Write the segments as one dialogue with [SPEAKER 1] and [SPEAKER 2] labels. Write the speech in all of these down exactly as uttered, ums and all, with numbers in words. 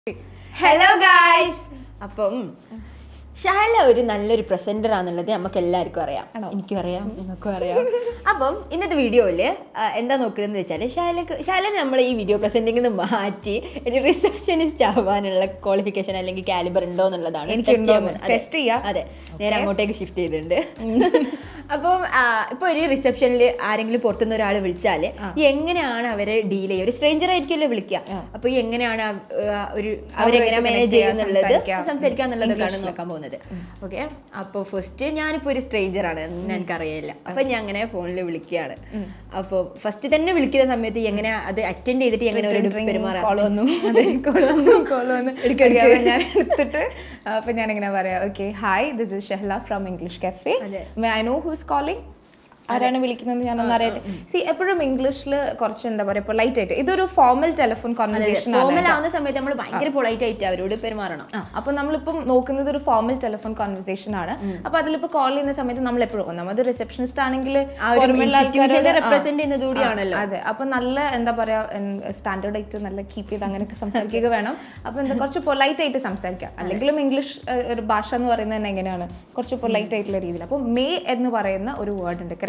[SPEAKER 1] Hello guys. അപ്പം ഷാല ഒരു നല്ലൊരു പ്രസന്റർ ആണെന്നുള്ളത് നമുക്ക് എല്ലാവർക്കും അറിയാം. എനിക്കും അറിയാം, നിങ്ങൾക്കും അറിയാം. അപ്പം ഇന്നത്തെ വീഡിയോയിൽ എന്താ നോക്കുന്നതെന്ന് വെച്ചാൽ ഷാലക്ക് ഷാലനെ നമ്മൾ ഈ വീഡിയോ പ്രസന്റിംഗിൽ നിന്ന് മാറ്റി ഒരു റിസപ്ഷനിസ്റ്റ് ആവാനുള്ള ക്വാളിഫിക്കേഷൻ അല്ലെങ്കിൽ കാലിബർ ഉണ്ടോ എന്നുള്ളതാണ് ടെസ്റ്റ് ചെയ്യാം. അതെ, നേരെ അങ്ങോട്ടേക്ക് ഷിഫ്റ്റ് ചെയ്തിട്ടുണ്ട്. അപ്പം ഇപ്പോൾ ഒരു റിസപ്ഷനിൽ ആരെങ്കിലും പുറത്തുനിന്ന് ഒരാൾ വിളിച്ചാൽ എങ്ങനെയാണ് അവരെ ഡീൽ ചെയ്യുക? ഒരു സ്ട്രേഞ്ചർ ആയിരിക്കുമല്ലോ വിളിക്കുക. അപ്പോൾ ഈ എങ്ങനെയാണ് ഒരു അവരെങ്ങനെ മാനേജ് ചെയ്യുന്നുള്ളത് സംസാരിക്കുക എന്നുള്ളതൊക്കെയാണ് നോക്കാൻ പോകുന്നത്. ഓക്കെ, അപ്പോൾ ഫസ്റ്റ് ഞാനിപ്പോൾ ഒരു സ്ട്രേഞ്ചർ ആണ്, എനിക്കറിയില്ല. അപ്പം ഞാൻ അങ്ങനെ ഫോണിൽ വിളിക്കുകയാണ്. അപ്പോൾ ഫസ്റ്റ് തന്നെ വിളിക്കുന്ന സമയത്ത് എങ്ങനെ അത് അറ്റൻഡ് ചെയ്തിട്ട് എങ്ങനെ ഒരു പെരുമാറാം? കോൾ വന്നു കോൾ വന്നു
[SPEAKER 2] ഞാൻ എടുത്തിട്ട് അപ്പം ഞാനിങ്ങനെ പറയാം, okay hi, this is Shehla from English cafe, may I know who is calling? ആരാണ് വിളിക്കുന്നത് ഞാനൊന്നും അറിയട്ടെ. സി എപ്പോഴും ഇംഗ്ലീഷിൽ കുറച്ച് എന്താ പറയുക പൊളൈറ്റ് ആയിട്ട്, ഇതൊരു ഫോർമൽ ടെലിഫോൺ കോൺവെർസേഷൻ
[SPEAKER 1] ഫോർമൽ ആവുന്ന സമയത്ത് നമ്മൾ ഭയങ്കര പൊളൈറ്റ് ആയിട്ട് അവരോട് പെരുമാറണം.
[SPEAKER 2] അപ്പൊ നമ്മളിപ്പം നോക്കുന്നത് ഒരു ഫോർമൽ ടെലിഫോൺ കോൺവെർസേഷൻ ആണ്. അപ്പൊ അതിലിപ്പോ കോൾ ചെയ്യുന്ന സമയത്ത് നമ്മൾ എപ്പോഴും നമ്മൾ റിസപ്ഷനിസ്റ്റ് ആണെങ്കിൽ
[SPEAKER 1] റെപ്രസെന്റ് ചെയ്യുന്നത് കൂടിയാണല്ലോ.
[SPEAKER 2] അതെ, അപ്പൊ നല്ല എന്താ പറയാ സ്റ്റാൻഡേർഡ് ആയിട്ട് നല്ല കീപ്പ് ചെയ്ത് അങ്ങനെയൊക്കെ സംസാരിക്കുക വേണം. അപ്പൊ എന്താ കുറച്ച് പൊളൈറ്റ് ആയിട്ട് സംസാരിക്കാം. അല്ലെങ്കിലും ഇംഗ്ലീഷ് ഒരു ഭാഷ എന്ന് പറയുന്നത് തന്നെ എങ്ങനെയാണ് കുറച്ച് പൊളൈറ്റ് ആയിട്ടുള്ള രീതിയിൽ. അപ്പൊ മേ എന്ന് പറയുന്ന ഒരു വേർഡ് ഉണ്ട്,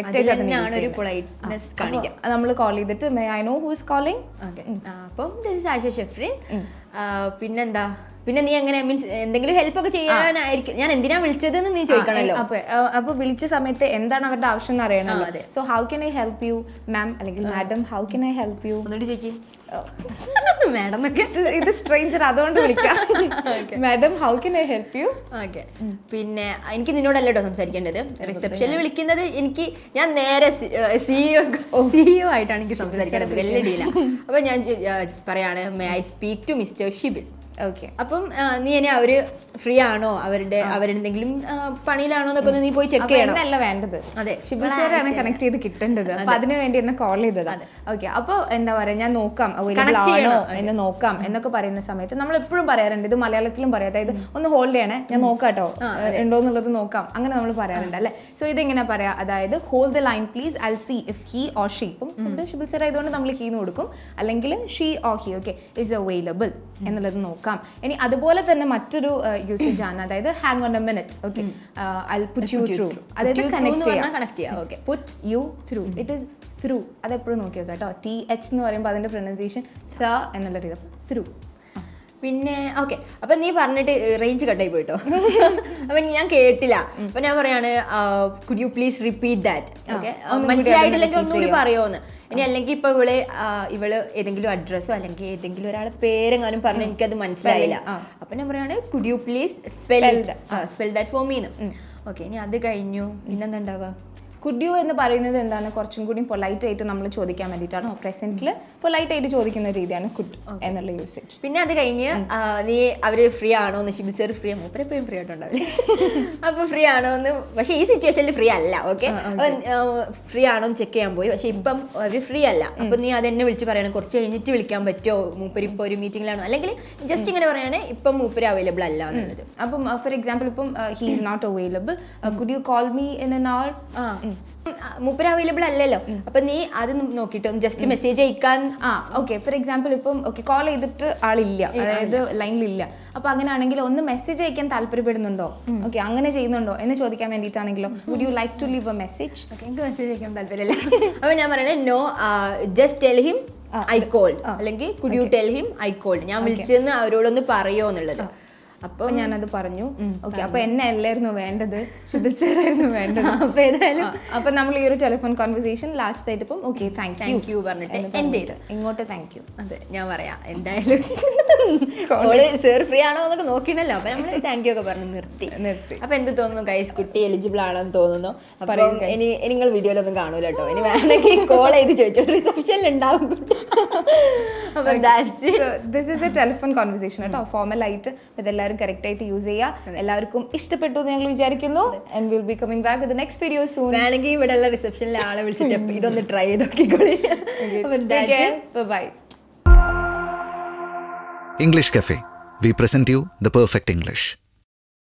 [SPEAKER 2] നമ്മൾ കോൾ ചെയ്തിട്ട് may I know who is calling.
[SPEAKER 1] അപ്പം ദിസ് ഇസ് ആയിഷ ഷെഫ്രിൻ. പിന്നെന്താ, പിന്നെ നീ എങ്ങനെ മീൻസ് എന്തെങ്കിലും ഹെൽപ്പ് ഒക്കെ ചെയ്യാനായിരിക്കും. ഞാൻ എന്തിനാ വിളിച്ചതെന്ന് നീ ചോദിക്കണല്ലോ.
[SPEAKER 2] അപ്പൊ അപ്പൊ വിളിച്ച സമയത്ത് എന്താണ് അവരുടെ ആവശ്യം എന്ന് അറിയണല്ലോ. So how can I help you ma'am അല്ലെങ്കിൽ madam, how can I help you
[SPEAKER 1] എന്നോട് ചോദിക്കും. മാഡം ഒക്കെ
[SPEAKER 2] ഇത് സ്ട്രേഞ്ചർ അതുകൊണ്ട് വിളിക്കാം. Madam how can I help you?
[SPEAKER 1] Okay, പിന്നെ എനിക്ക് നിന്നോടല്ലോ കേട്ടോ സംസാരിക്കേണ്ടത്. റിസപ്ഷനിൽ വിളിക്കുന്നത് എനിക്ക് ഞാൻ നേരെ സിഇഒ സിഇഒ ആയിട്ടാണ് എനിക്ക് സംസാരിക്കേണ്ടത്. വലിയ ഡീല. അപ്പൊ ഞാൻ പറയാണ്, may I speak to mister Shibil.
[SPEAKER 2] Okay,
[SPEAKER 1] അപ്പം നീ എന്നെ അവര് ഫ്രീ ആണോ, അവരുടെ അവരെന്തെങ്കിലും പണിയിലാണോ എന്നൊക്കെ ഒന്ന് നീ പോയി ചെക്ക് ചെയ്യണം.
[SPEAKER 2] അല്ല വേണ്ടത്,
[SPEAKER 1] അതെ,
[SPEAKER 2] ഷിബിൽ സാറാണ് കണക്ട് ചെയ്ത് കിട്ടേണ്ടത്. അപ്പൊ അതിന് വേണ്ടി എന്നെ കോൾ ചെയ്തതാണ്. ഓക്കെ, അപ്പൊ എന്താ പറയാ, ഞാൻ നോക്കാം അവൈലബിൾ ആണോ എന്ന് നോക്കാം എന്നൊക്കെ പറയുന്ന സമയത്ത് നമ്മൾ എപ്പോഴും പറയാറുണ്ട്, ഇത് മലയാളത്തിലും പറയാം, അതായത് ഒന്ന് ഹോൾഡ് ചെയ്യണേ, ഞാൻ നോക്കാട്ടോ ഉണ്ടോ എന്നുള്ളത് നോക്കാം, അങ്ങനെ നമ്മൾ പറയാറുണ്ട് അല്ലെ. സോ ഇതെങ്ങനെ പറയാം, അതായത് hold the line please, I see if he or she, ഇപ്പം ഇവിടെ ഷിബിൽ സാർ ആയതുകൊണ്ട് നമ്മൾ ഹീന്ന് കൊടുക്കും, അല്ലെങ്കിൽ she or he okay is available എന്നുള്ളത് നോക്കാം. ഇനി അതുപോലെ തന്നെ മറ്റൊരു യൂസേജ് ആണ്, അതായത് hang on a minute, okay I put you through, അതായത് കണക്ട് ചെയ്യാം. Okay, put you through, it is through. അതെപ്പോഴും നോക്കി നോക്കാം കേട്ടോ. ടി എച്ച് എന്ന് പറയുമ്പോൾ അതിന്റെ പ്രൊനൗൺസിയേഷൻ ത്ര എന്നുള്ള രീതി, ത്രൂ.
[SPEAKER 1] പിന്നെ ഓക്കെ, അപ്പൊ നീ പറഞ്ഞിട്ട് റേഞ്ച് കട്ടായി പോയിട്ടോ. അപ്പൊ ഞാൻ കേട്ടില്ല. അപ്പൊ ഞാൻ പറയാണ്, could you please repeat that? Okay, മനസ്സിലായിട്ടില്ലെങ്കിൽ ഒന്നുകൂടി പറയുമോന്ന്. ഇനി അല്ലെങ്കിൽ ഇപ്പൊ ഇവള് ഇവള് ഏതെങ്കിലും അഡ്രസ്സോ അല്ലെങ്കിൽ ഏതെങ്കിലും ഒരാളെ പേരെങ്ങാനും പറഞ്ഞ് എനിക്കത് മനസ്സിലായില്ല. അപ്പൊ ഞാൻ പറയാണ്, could you please spell spell that for മീന്ന്. ഓക്കെ, ഇനി അത് കഴിഞ്ഞു പിന്നെന്താ ഉണ്ടാവുക?
[SPEAKER 2] കുഡ് യു എന്ന് പറയുന്നത് എന്താണ്, കുറച്ചും കൂടി പൊളൈറ്റ് ആയിട്ട് നമ്മൾ ചോദിക്കാൻ വേണ്ടിയിട്ടാണ്. പ്രസന്റിൽ പൊളൈറ്റ് ആയിട്ട് ചോദിക്കുന്ന രീതിയാണ് കുഡ് എന്നുള്ള യൂസേജ്.
[SPEAKER 1] പിന്നെ അത് കഴിഞ്ഞ് നീ അവര് ഫ്രീ ആണോ എന്ന് ഷിബിൽ സാർ ഫ്രീ ആണോ, എപ്പോഴും ഫ്രീ ആയിട്ടുണ്ടാവില്ലേ? അപ്പൊ ഫ്രീ ആണോ എന്ന്, പക്ഷേ ഈ സിറ്റുവേഷനിൽ ഫ്രീ അല്ല. ഓക്കെ, ഫ്രീ ആണോ എന്ന് ചെക്ക് ചെയ്യാൻ പോയി, പക്ഷെ ഇപ്പം അവര് ഫ്രീ അല്ല. അപ്പൊ നീ അതെന്നെ വിളിച്ച് പറയണം, കുറച്ച് കഴിഞ്ഞിട്ട് വിളിക്കാൻ പറ്റുമോ, മൂപ്പര് ഇപ്പൊ ഒരു മീറ്റിംഗിലാണോ, അല്ലെങ്കിൽ ജസ്റ്റ് ഇങ്ങനെ പറയണേ ഇപ്പം മൂപ്പര് അവൈലബിൾ അല്ല എന്നുള്ളത്.
[SPEAKER 2] അപ്പം ഫോർ എക്സാമ്പിൾ ഇപ്പം he is not available, could you call me in an hour?
[SPEAKER 1] മൂപ്പര് അവൈലബിൾ അല്ലല്ലോ. അപ്പൊ നീ അത് നോക്കിട്ടോ ജസ്റ്റ് മെസ്സേജ് അയക്കാൻ.
[SPEAKER 2] ആ ഓക്കെ, ഫോർ എക്സാമ്പിൾ ഇപ്പം ഓക്കെ കോൾ ചെയ്തിട്ട് ആളില്ല, അതായത് ലൈനിലില്ല. അപ്പൊ അങ്ങനെയാണെങ്കിൽ ഒന്ന് മെസ്സേജ് അയക്കാൻ താല്പര്യപ്പെടുന്നുണ്ടോ, ഓക്കെ അങ്ങനെ ചെയ്യുന്നുണ്ടോ എന്ന് ചോദിക്കാൻ വേണ്ടിയിട്ടാണെങ്കിലോ, would you like to leave a message?
[SPEAKER 1] Okay, എനിക്ക് മെസ്സേജ് അയക്കാൻ താല്പര്യമില്ല. അപ്പൊ ഞാൻ പറയണേ, no, just tell him I called, അല്ലെങ്കിൽ could you tell him I called, ഞാൻ വിളിച്ചെന്ന് അവരോടൊന്ന് പറയോ എന്നുള്ളത്.
[SPEAKER 2] അപ്പൊ ഞാനത് പറഞ്ഞു. ഓക്കെ, അപ്പൊ എന്നെ അല്ലായിരുന്നു വേണ്ടത്, ഷിബിൽ സാറായിരുന്നു വേണ്ടത്.
[SPEAKER 1] അപ്പൊ ഏതായാലും
[SPEAKER 2] അപ്പൊ നമ്മൾ ഈ ഒരു ടെലിഫോൺ കോൺവെർസേഷൻ ലാസ്റ്റ് ആയിട്ട് ഇപ്പം okay thank you
[SPEAKER 1] thank you പറഞ്ഞിട്ട് എന്റെ
[SPEAKER 2] ഇങ്ങോട്ട് താങ്ക് യു.
[SPEAKER 1] അതെ, ഞാൻ പറയാം എന്തായാലും സാർ ഫ്രീ ആണോ എന്നൊക്കെ നോക്കിയിട്ടല്ലോ. അപ്പൊ നമ്മള് താങ്ക് യു ഒക്കെ പറഞ്ഞു നിർത്തി നിർത്തി അപ്പൊ എന്ത് തോന്നുന്നു ഗൈസ്, കുട്ടി എലിജിബിൾ ആണെന്ന് തോന്നുന്നു. അപ്പൊ ഇനി നിങ്ങൾ വീഡിയോയിലൊന്നും കാണൂല കേട്ടോ, ഇനി വേണമെങ്കിൽ കോൾ ചെയ്ത് ചോദിച്ചോ, റിസപ്ഷനിൽ ഉണ്ടാവും. അപ്പൊ
[SPEAKER 2] this is a telephone conversation കേട്ടോ, ഫോർമൽ ആയിട്ട് ഇതെല്ലാവരും കറക്റ്റ് ആയിട്ട് യൂസ് ചെയ്യുക. എല്ലാവർക്കും ഇഷ്ടപ്പെട്ടു എന്ന് ഞങ്ങൾ വിചാരിക്കുന്നു. And will be coming back with the next video soon.
[SPEAKER 1] വേണമെങ്കിൽ ഇവിടെയുള്ള റിസപ്ഷനിലെ ആളെ വിളിച്ചിട്ട് ഇതൊന്ന് ട്രൈ ചെയ്ത് നോക്കിക്കോളി.
[SPEAKER 2] Bye.
[SPEAKER 3] English Cafe. We present you the perfect English.